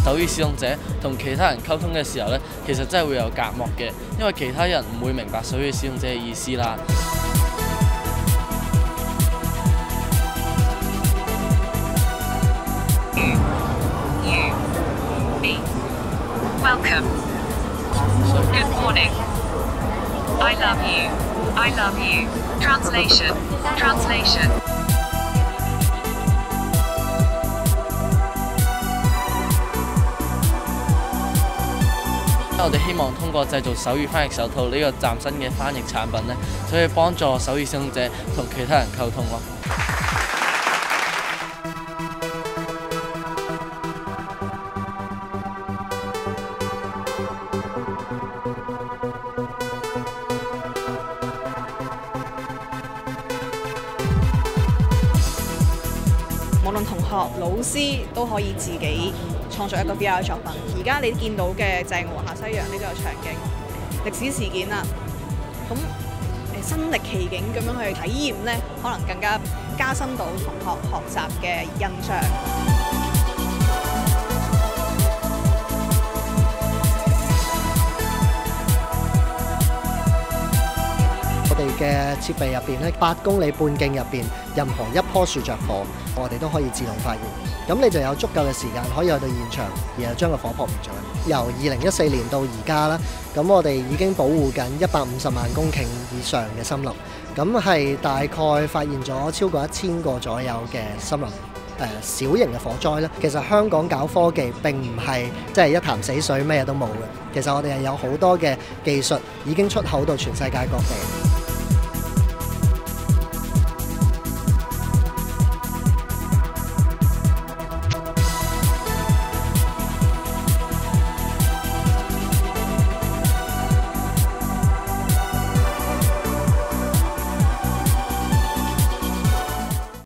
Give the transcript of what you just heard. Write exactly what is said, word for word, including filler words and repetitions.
手語使用者同其他人溝通嘅時候呢，其實真係會有隔膜嘅，因為其他人唔會明白手語使用者嘅意思啦。 Welcome. Good morning. I love you. I love you. Translation. Translation. 我哋希望通過製造手語翻譯手套呢個嶄新嘅翻譯產品呢，就可以幫助手語使用者同其他人溝通咯。 無論同學、老師都可以自己創作一個 V R 作品。而家你見到嘅就係《華夏西洋》呢個場景，歷史事件啦。咁誒身歷其境咁樣去體驗呢，可能更加加深到同學學習嘅印象。 我哋嘅設備入邊咧，八公里半徑入邊，任何一棵樹着火，我哋都可以自動發現。咁你就有足夠嘅時間可以去到現場，然後將個火撲滅咗。由二零一四年到而家啦，咁我哋已經保護緊一百五十萬公頃以上嘅森林，咁係大概發現咗超過一千個左右嘅森林。誒、呃、小型嘅火災咧，其實香港搞科技並唔係即係一潭死水，咩都冇嘅。其實我哋係有好多嘅技術已經出口到全世界各地。